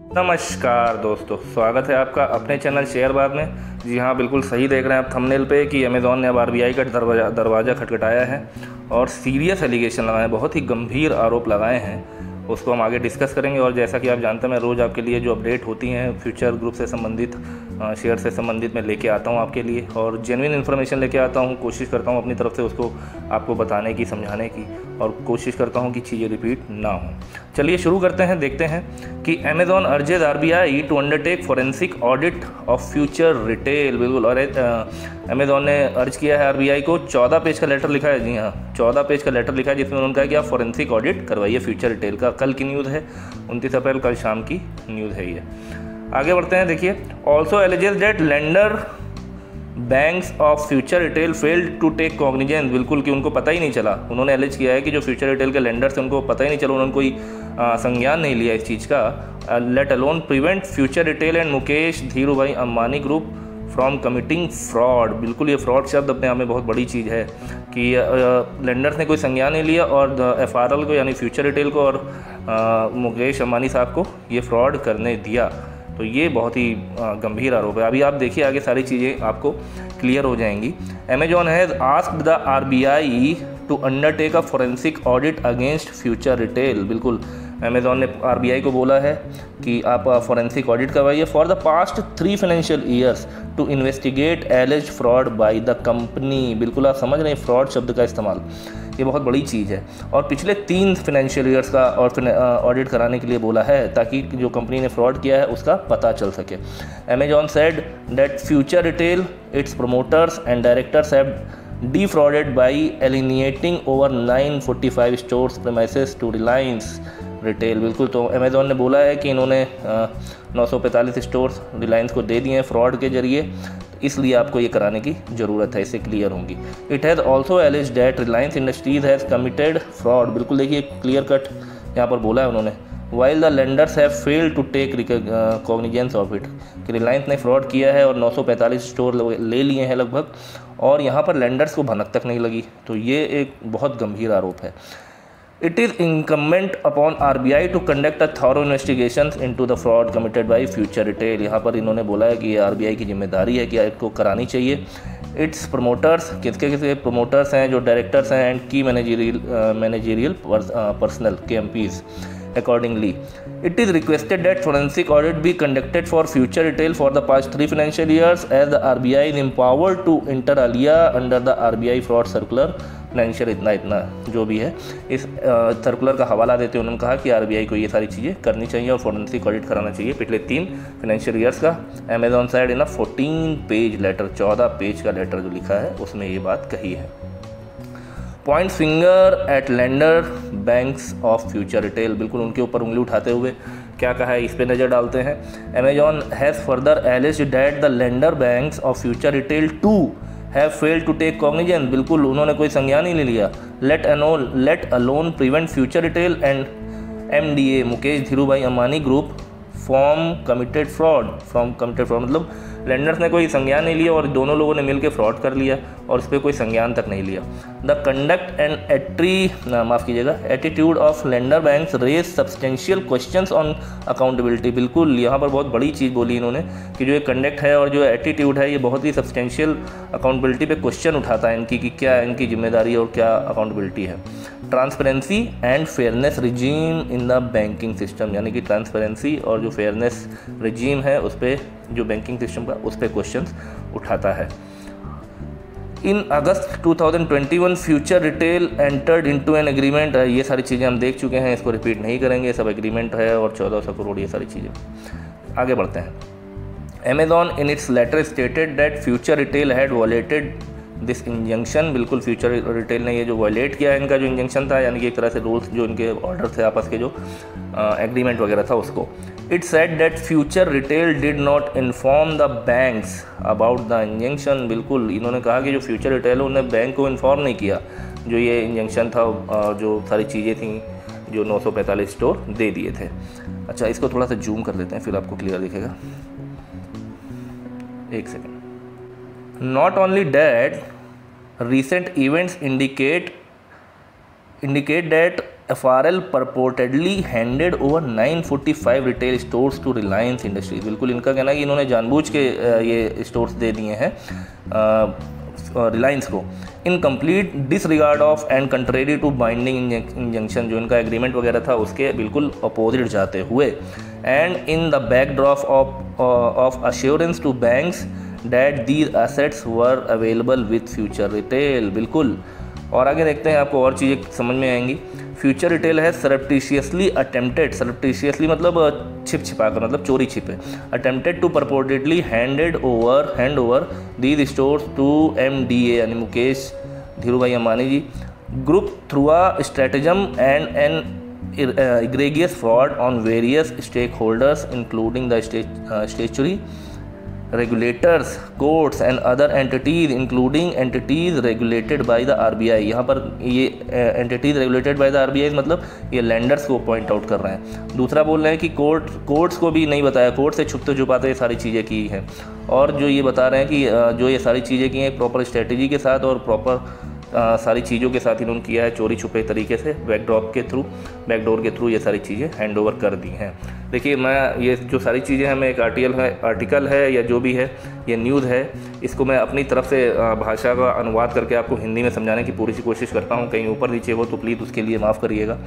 नमस्कार दोस्तों, स्वागत है आपका अपने चैनल शेयर बात में। जी हाँ, बिल्कुल सही देख रहे हैं आप थंबनेल पे कि अमेज़ॉन ने अब आरबीआई का दरवाज़ा खटखटाया है और सीरियस एलिगेशन लगाए हैं, बहुत ही गंभीर आरोप लगाए हैं। उसको हम आगे डिस्कस करेंगे। और जैसा कि आप जानते हैं, मैं रोज़ आपके लिए जो अपडेट होती हैं फ्यूचर ग्रुप से संबंधित, शेयर से संबंधित, मैं लेके आता हूँ आपके लिए और जेन्युइन इन्फॉर्मेशन लेके आता हूँ। कोशिश करता हूँ अपनी तरफ से उसको आपको बताने की, समझाने की, और कोशिश करता हूँ कि चीज़ें रिपीट ना हों। चलिए शुरू करते हैं। देखते हैं कि Amazon urges RBI to undertake forensic audit of Future Retail. बिल्कुल, और अमेज़ॉन ने अर्ज किया है आरबीआई को। 14 पेज का लेटर लिखा है। जी हाँ, 14 पेज का लेटर लिखा है जिसमें उन्होंने कहा कि आप फॉरेंसिक ऑडिट करवाइए फ्यूचर रिटेल का। कल की न्यूज़ है, 29 अप्रैल, कल शाम की न्यूज़ है ये। आगे बढ़ते हैं। देखिए, also alleges that lender banks of Future Retail failed to take cognizance. बिल्कुल कि उनको पता ही नहीं चला। उन्होंने एलिज किया है कि जो फ्यूचर रिटेल के लेंडर्स हैं उनको पता ही नहीं चला, उन्होंने कोई संज्ञान नहीं लिया इस चीज़ का। Let alone prevent Future Retail and Mukesh Dhirubhai Ambani group from committing fraud. बिल्कुल, ये फ्रॉड शब्द अपने आप में बहुत बड़ी चीज़ है कि लेंडर्स ने कोई संज्ञान नहीं लिया और एफआरएल को, यानी फ्यूचर रिटेल को और मुकेश अंबानी साहब को ये फ्रॉड करने दिया। तो ये बहुत ही गंभीर आरोप है। अभी आप देखिए, आगे सारी चीज़ें आपको क्लियर हो जाएंगी। Amazon has asked the RBI to undertake a forensic audit against Future Retail. बिल्कुल, अमेज़ॉन ने आरबीआई को बोला है कि आप फॉरेंसिक ऑडिट करवाइए for the past 3 financial years to investigate alleged fraud by the company. बिल्कुल, आप समझ रहे हैं फ्रॉड शब्द का इस्तेमाल, ये बहुत बड़ी चीज़ है। और पिछले 3 फाइनेंशियल ईयर्स का ऑडिट कराने के लिए बोला है ताकि जो कंपनी ने फ्रॉड किया है उसका पता चल सके। Amazon said that Future Retail, it's promoters and directors have defrauded by alienating over 945 stores premises to Reliance Retail. बिल्कुल, तो अमेज़ॉन ने बोला है कि इन्होंने 945 स्टोर्स रिलायंस को दे दिए हैं फ्रॉड के जरिए, इसलिए आपको ये कराने की ज़रूरत है, इससे क्लियर होंगी। It has also alleged that Reliance Industries has committed fraud. बिल्कुल देखिए, क्लियर कट यहाँ पर बोला है उन्होंने। While the lenders have failed to take cognizance of it, कि रिलायंस ने फ्रॉड किया है और 945 स्टोर ले लिए हैं लगभग, और यहाँ पर लेंडर्स को भनक तक नहीं लगी। तो ये एक बहुत गंभीर आरोप है। It is incumbent upon RBI to conduct a thorough investigation into the fraud committed by Future Retail. यहाँ पर इन्होंने बोला है कि ये आरबीआई की जिम्मेदारी है कि इसको करानी चाहिए। इट्स प्रमोटर्स, किसके प्रमोटर्स हैं, जो डायरेक्टर्स हैं, and key managerial personnel KMPs accordingly. It is requested that forensic audit be conducted for future retail for the past 3 financial years as the RBI is empowered to inter alia under the RBI fraud circular financial इतना जो भी है। इस circular का हवाला देते हुए उन्होंने कहा कि आरबीआई को ये सारी चीज़ें करनी चाहिए और फॉरेंसिक ऑडिट कराना चाहिए पिछले 3 फाइनेंशियल ईयर्स का। Amazon said in 14 page letter, 14 page का लेटर जो लिखा है उसमें ये बात कही है। Point finger at lender banks of Future Retail. बिल्कुल, उनके ऊपर उंगली उठाते हुए क्या कहा है, इस पे नज़र डालते हैं। Amazon has further alleged that the lender banks of Future Retail to have failed to take cognizance. बिल्कुल, उन्होंने कोई संज्ञान ही नहीं लिया। Let alone prevent Future Retail and MDA Mukesh Dhirubhai Ambani group from committed fraud मतलब लेंडर्स ने कोई संज्ञान नहीं लिया और दोनों लोगों ने मिलकर फ्रॉड कर लिया और इस पर कोई संज्ञान तक नहीं लिया। The conduct and attitude of lender banks raise substantial questions on accountability. बिल्कुल, यहाँ पर बहुत बड़ी चीज़ बोली इन्होंने कि जो ये कंडक्ट है और जो एटीट्यूड है ये बहुत ही सब्सटेंशियल अकाउंटेबिलिटी पे क्वेश्चन उठाता है इनकी, कि क्या इनकी जिम्मेदारी और क्या अकाउंटेबिलिटी है। Transparency and fairness regime in the banking system, यानी कि ट्रांसपेरेंसी और जो फेयरनेस रिजीम है उस पर, जो बैंकिंग सिस्टम का, उस पर क्वेश्चंस उठाता है। In August 2021 Future Retail entered into an agreement. ये सारी चीज़ें हम देख चुके हैं, इसको रिपीट नहीं करेंगे, सब एग्रीमेंट है और 1400 करोड़, ये सारी चीज़ें। आगे बढ़ते हैं। Amazon in its letter stated that Future Retail had violated this injunction. बिल्कुल, फ्यूचर रिटेल ने ये जो वायलेट किया है, इनका जो इंजंक्शन था, यानी कि एक तरह से रूल्स, जो इनके ऑर्डर थे आपस के, जो एग्रीमेंट वगैरह था उसको। It said that Future Retail did not inform the banks about the injunction. बिल्कुल, इन्होंने कहा कि जो फ्यूचर रिटेल है उन्होंने बैंक को इन्फॉर्म नहीं किया जो ये इंजंक्शन था, जो सारी चीज़ें थी जो 945 स्टोर दे दिए थे। अच्छा, इसको थोड़ा सा जूम कर लेते हैं, फिर आपको क्लियर दिखेगा। एक second. Not only that, recent events indicate that FRL purportedly handed over 945 retail stores to Reliance Industries. बिल्कुल इनका कहना है कि इन्होंने जानबूझ के ये स्टोर्स दे दिए हैं रिलायंस को, in complete disregard of and contrary to binding injunction, जो इनका एग्रीमेंट वगैरह था उसके बिल्कुल अपोजिट जाते हुए, and in the backdrop of assurance to banks that these assets were available with Future Retail. बिल्कुल, और आगे देखते हैं, आपको और चीज़ें समझ में आएंगी। फ्यूचर रिटेल है सरप्टिशियसली अटेम्प्टेड, सरप्टिशियसली मतलब छिपा कर, मतलब चोरी छिपे, attempted to purportedly hand over these stores to MDA यानी Mukesh Dhirubhai Ambani ji group through a stratagem and an egregious fraud on various stakeholders including the statutory regulators, courts and other entities including entities regulated by the RBI। यहाँ पर ये entities regulated by the RBI मतलब ये lenders को point out कर रहे हैं। दूसरा बोल रहे हैं कि कोर्ट्स को भी नहीं बताया, कोर्ट से छुपते छुपाते ये सारी चीज़ें की हैं, और जो ये बता रहे हैं कि जो ये सारी चीज़ें की हैं प्रॉपर स्ट्रेटजी के साथ और प्रॉपर सारी चीज़ों के साथ इन्होंने किया है, चोरी छुपे तरीके से बैकडोर के थ्रू ये सारी चीज़ें हैंड ओवर कर दी हैं। देखिए, मैं ये जो सारी चीज़ें हैं, मैं एक आर्टिकल है या जो भी है ये न्यूज़ है, इसको मैं अपनी तरफ से भाषा का अनुवाद करके आपको हिंदी में समझाने की पूरी कोशिश करता हूँ। कहीं ऊपर नीचे हो तो प्लीज़ उसके लिए माफ़ करिएगा।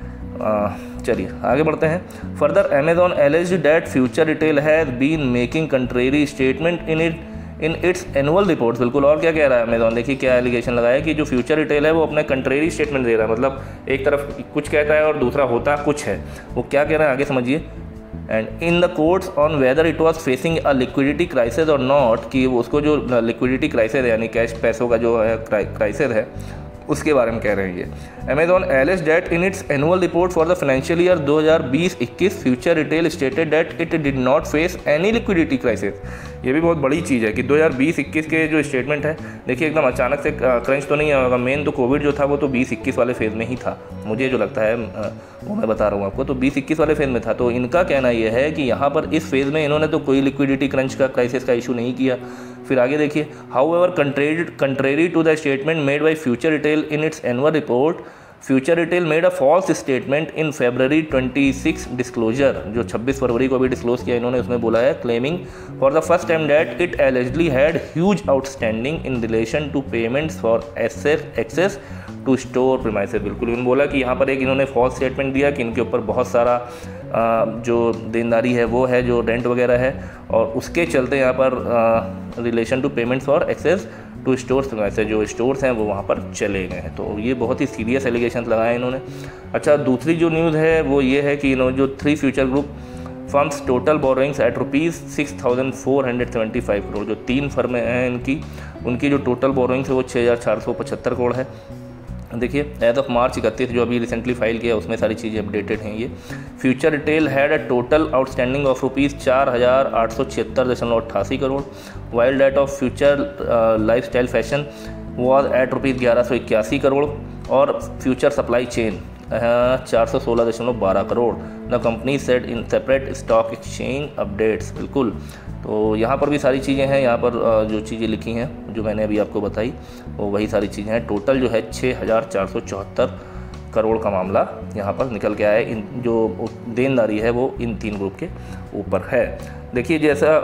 चलिए आगे बढ़ते हैं। Further Amazon alleged that Future Retail has been making contrary statement in its annual reports. बिल्कुल, और क्या कह रहा है अमेजॉन, देखिए क्या एलिगेशन लगाया कि जो फ्यूचर रिटेल है वो अपने कंट्रेरी स्टेटमेंट दे रहा है, मतलब एक तरफ कुछ कहता है और दूसरा होता कुछ है। वो क्या कह रहा है आगे समझिए। And in the courts on whether it was facing a liquidity crisis और नॉट, कि उसको जो लिक्विडिटी क्राइसिस है यानी कैश पैसों का जो है क्राइसिस है उसके बारे में कह रहे हैं ये। Amazon alleged that in its annual report for the financial year 2020-21 Future Retail stated that it did not face any liquidity crisis. ये भी बहुत बड़ी चीज़ है कि 2020-21 के जो स्टेटमेंट है, देखिए एकदम अचानक से क्रंच तो नहीं होगा। मेन तो कोविड जो था वो तो 20-21 वाले फेज़ में ही था, मुझे जो लगता है वो मैं बता रहा हूँ आपको, तो 20-21 वाले फेज़ में था। तो इनका कहना ये है कि यहाँ पर इस फेज़ में इन्होंने तो कोई लिक्विडिटी क्रंच का क्राइसिस का इशू नहीं किया। फिर आगे देखिए, however contrary to the statement made by Future Retail in its annual report, Future Retail made a false statement in February 26 disclosure, जो 26 फरवरी को अभी डिस्क्लोज किया इन्होंने, उसमें बोला है claiming for the first time that it allegedly had huge outstanding in relation to payments for access to store premises. बिल्कुल इन्होंने बोला कि यहाँ पर एक इन्होंने फॉल्स स्टेटमेंट दिया कि इनके ऊपर बहुत सारा जो देनदारी है वो है, जो रेंट वगैरह है, और उसके चलते यहाँ पर relation to payments for access to stores premises, जो स्टोर्स हैं वो वहाँ पर चले गए हैं। तो ये बहुत ही सीरियस एलिगेशन लगाए इन्होंने। अच्छा, दूसरी जो न्यूज़ है वो ये है कि इन्होंने जो 3 Future group firms total borrowings at ₹6,475 crore, जो 3 फर्में हैं उनकी जो टोटल बोरोइंग्स है वो 6,475 करोड़ है। देखिए, एज ऑफ मार्च 31 जो अभी रिसेंटली फाइल किया उसमें सारी चीज़ें अपडेटेड हैं। ये Future Retail had a total outstanding of ₹4,876.88 crore, while debt of Future Lifestyle Fashion was at ₹1181 crore, और Future Supply Chain 416.12 crore. The company said in separate stock exchange updates. बिल्कुल, तो यहाँ पर भी सारी चीज़ें हैं, यहाँ पर जो चीज़ें लिखी हैं जो मैंने अभी आपको बताई वो वही सारी चीज़ें हैं। टोटल जो है 6,474 करोड़ का मामला यहाँ पर निकल के आया है। इन जो देनदारी है वो इन 3 ग्रुप के ऊपर है। देखिए, जैसा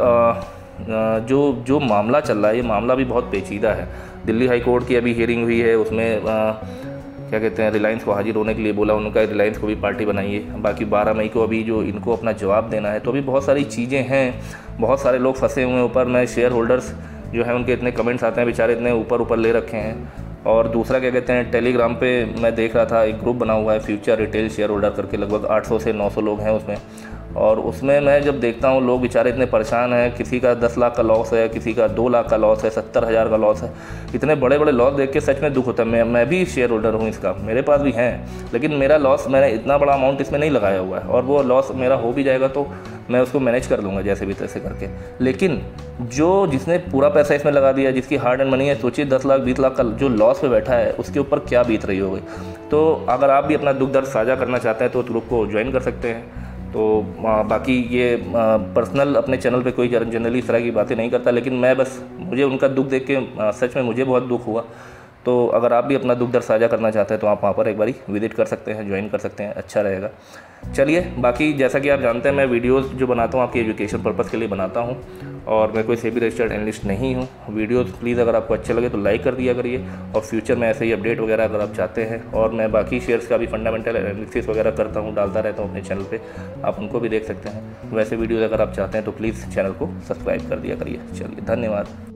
जो मामला चल रहा है, ये मामला भी बहुत पेचीदा है। दिल्ली हाई कोर्ट की अभी हियरिंग हुई है, उसमें क्या कहते हैं, रिलायंस को हाजिर होने के लिए बोला, उनका रिलायंस को भी पार्टी बनाई है। बाकी 12 मई को अभी जो इनको अपना जवाब देना है, तो अभी बहुत सारी चीज़ें हैं, बहुत सारे लोग फंसे हुए हैं ऊपर। मैं शेयर होल्डर्स जो है उनके इतने कमेंट्स आते हैं, बेचारे इतने ऊपर ले रखे हैं। और दूसरा क्या कहते हैं, टेलीग्राम पे मैं देख रहा था एक ग्रुप बना हुआ है फ्यूचर रिटेल शेयर होल्डर करके, लगभग 800 से 900 लोग हैं उसमें। और उसमें मैं जब देखता हूँ लोग बेचारे इतने परेशान हैं, किसी का 10 लाख का लॉस है, किसी का 2 लाख का लॉस है, 70,000 का लॉस है। इतने बड़े बड़े लॉस देख के सच में दुख होता है। मैं भी शेयर होल्डर हूँ इसका, मेरे पास भी हैं, लेकिन मेरा लॉस, मैंने इतना बड़ा अमाउंट इसमें नहीं लगाया हुआ है, और वो लॉस मेरा हो भी जाएगा तो मैं उसको मैनेज कर लूँगा जैसे भी तैसे करके। लेकिन जिसने पूरा पैसा इसमें लगा दिया, जिसकी हार्ड एंड मनी है, सोचिए 10 लाख 20 लाख का जो लॉस पे बैठा है, उसके ऊपर क्या बीत रही होगी। तो अगर आप भी अपना दुख दर्द साझा करना चाहते हैं तो ग्रुप को ज्वाइन कर सकते हैं। तो बाकी ये पर्सनल अपने चैनल पे कोई जनरली इस तरह की बातें नहीं करता, लेकिन मैं बस, मुझे उनका दुख देख के सच में मुझे बहुत दुख हुआ। तो अगर आप भी अपना दुख दर्द साझा करना चाहते हैं तो आप वहाँ पर एक बारी विजिट कर सकते हैं, ज्वाइन कर सकते हैं, अच्छा रहेगा। चलिए, बाकी जैसा कि आप जानते हैं मैं वीडियोस जो बनाता हूँ आपकी एजुकेशन पर्पज़ के लिए बनाता हूँ और मैं कोई सेबी रजिस्टर्ड एनालिस्ट नहीं हूँ। वीडियोस प्लीज़ अगर आपको अच्छे लगे तो लाइक कर दिया करिए, और फ्यूचर में ऐसे ही अपडेट वगैरह अगर आप चाहते हैं, और मैं बाकी शेयर्स का भी फंडामेंटल एनालिसिस वगैरह करता हूँ, डालता रहता हूँ अपने चैनल पे, आप उनको भी देख सकते हैं। वैसे वीडियोज़ अगर आप चाहते हैं तो प्लीज़ चैनल को सब्सक्राइब कर दिया करिए। चलिए, धन्यवाद।